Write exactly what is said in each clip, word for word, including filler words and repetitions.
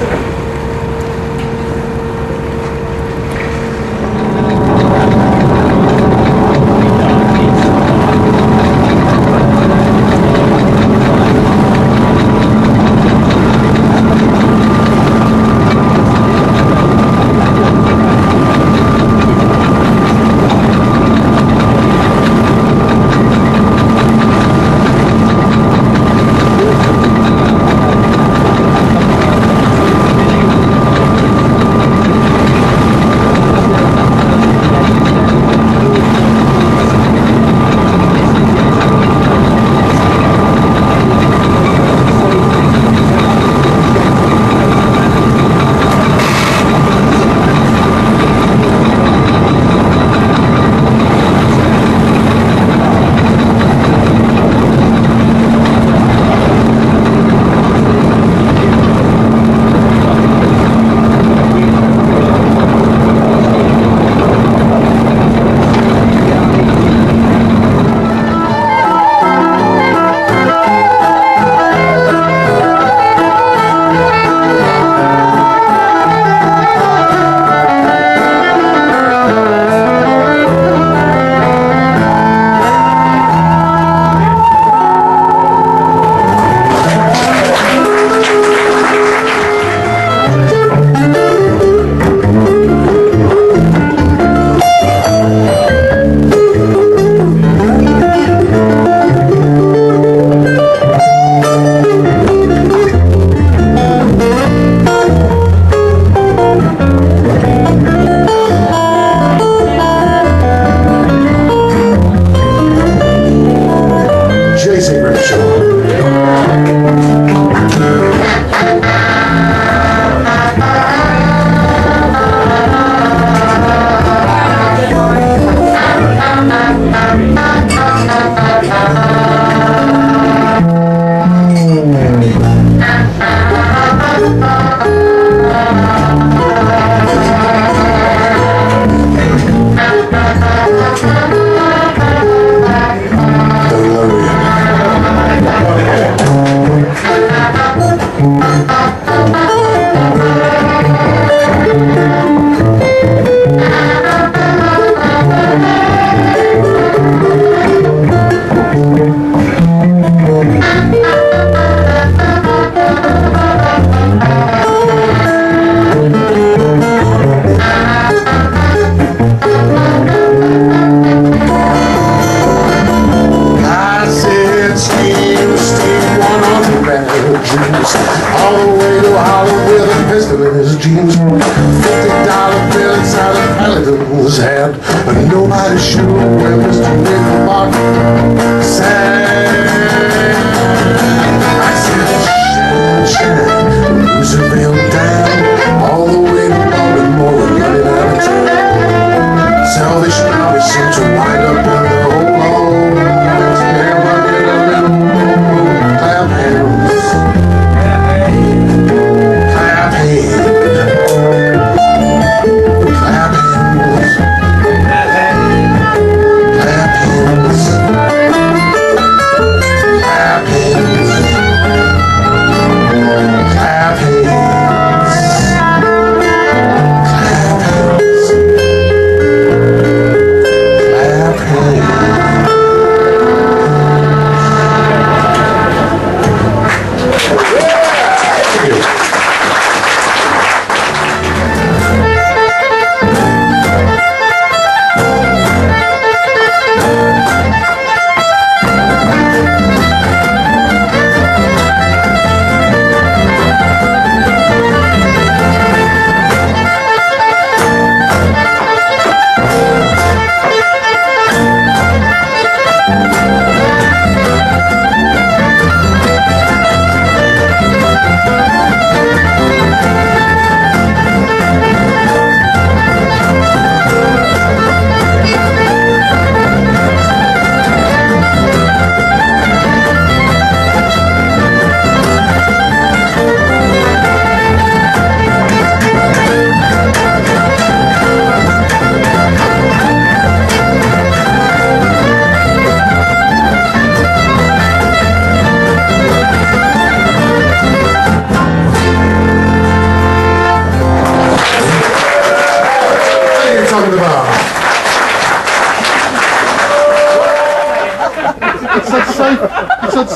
Claphands.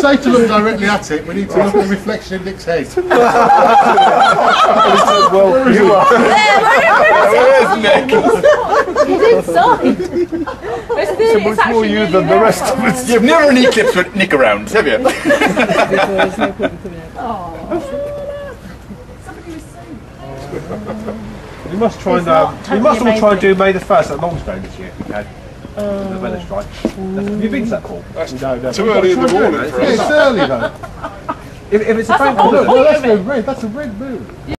say to look directly at it, we need to look at the reflection in Nick's head. Well, you are. Where's Nick? He's inside. So much more you than the rest of us. You've never had an eclipse with Nick around, have you? You must try and uh, you must all try and do May the first at Longstone this year if you can. Uh, the weather strike. Have you been to that call? No, no. Too early in the morning for Yeah, us. it's early though. If, if it's a That's phone a whole call, Look, point well, that's of it. the red. That's a red moon.